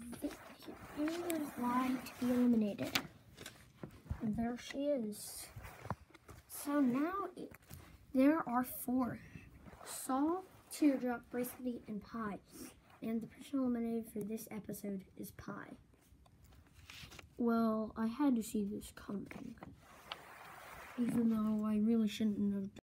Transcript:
Here's Lie to be eliminated. And there she is. So now there are 4. Saul, Teardrop, Bracelety, and Pie. And the person eliminated for this episode is Pie. Well, I had to see this coming. Even though I really shouldn't have